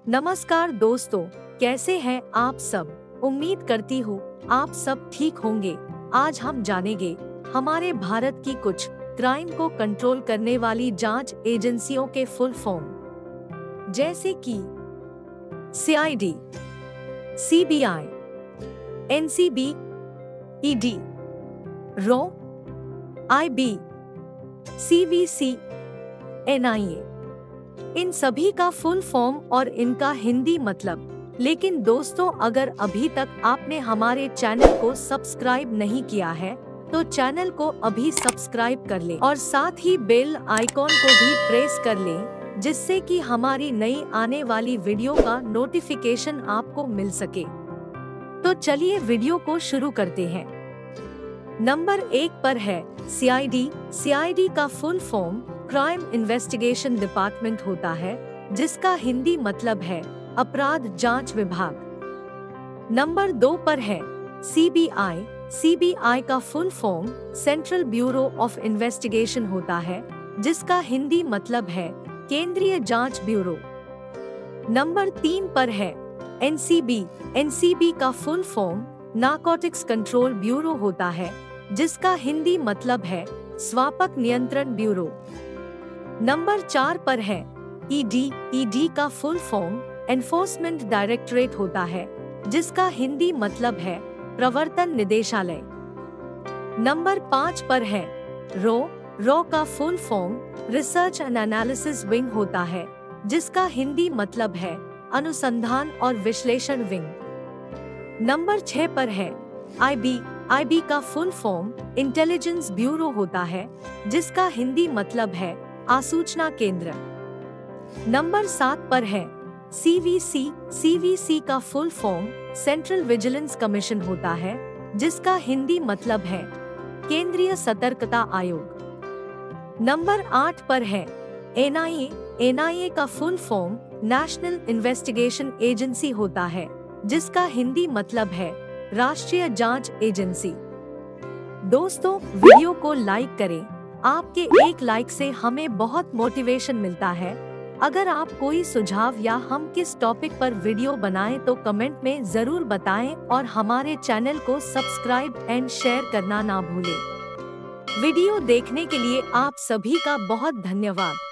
नमस्कार दोस्तों, कैसे हैं आप सब। उम्मीद करती हूँ आप सब ठीक होंगे। आज हम जानेंगे हमारे भारत की कुछ क्राइम को कंट्रोल करने वाली जांच एजेंसियों के फुल फॉर्म, जैसे कि CID, CBI, NCB, ED, RAW, IB, CVC, NIA। इन सभी का फुल फॉर्म और इनका हिंदी मतलब। लेकिन दोस्तों, अगर अभी तक आपने हमारे चैनल को सब्सक्राइब नहीं किया है तो चैनल को अभी सब्सक्राइब कर लें और साथ ही बेल आइकॉन को भी प्रेस कर लें, जिससे कि हमारी नई आने वाली वीडियो का नोटिफिकेशन आपको मिल सके। तो चलिए वीडियो को शुरू करते हैं। नंबर 1 पर है CID। CID का full form crime investigation department होता है, जिसका हिंदी मतलब है अपराध जांच विभाग। नंबर 2 पर है CBI। CBI का full form central bureau of investigation होता है, जिसका हिंदी मतलब है केंद्रीय जांच ब्यूरो। नंबर 3 पर है NCB। NCB का full form narcotics control bureau होता है, जिसका हिंदी मतलब है स्वापक नियंत्रण ब्यूरो। नंबर 4 पर है ED। ED का फुल फॉर्म एनफोर्समेंट डायरेक्टरेट होता है, जिसका हिंदी मतलब है प्रवर्तन निदेशालय। नंबर 5 पर है RAW। RAW का full form research and analysis wing होता है, जिसका हिंदी मतलब है अनुसंधान और विश्लेषण विंग। नंबर 6 पर है IB। IB का फुल फॉर्म इंटेलिजेंस ब्यूरो होता है, जिसका हिंदी मतलब है आसूचना केंद्र। नंबर 7 पर है CVC। CVC का full form central vigilance commission होता है, जिसका हिंदी मतलब है केंद्रीय सतर्कता आयोग। नंबर 8 पर है NIA। NIA का full form national investigation agency होता है, जिसका हिंदी मतलब है राष्ट्रीय जांच एजेंसी। दोस्तों, वीडियो को लाइक करें। आपके एक लाइक से हमें बहुत मोटिवेशन मिलता है। अगर आप कोई सुझाव या हम किस टॉपिक पर वीडियो बनाएं तो कमेंट में जरूर बताएं और हमारे चैनल को सब्सक्राइब एंड शेयर करना ना भूलें। वीडियो देखने के लिए आप सभी का बहुत धन्यवाद।